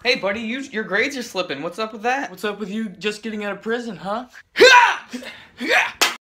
Hey, buddy, your grades are slipping. What's up with that? What's up with you just getting out of prison, huh?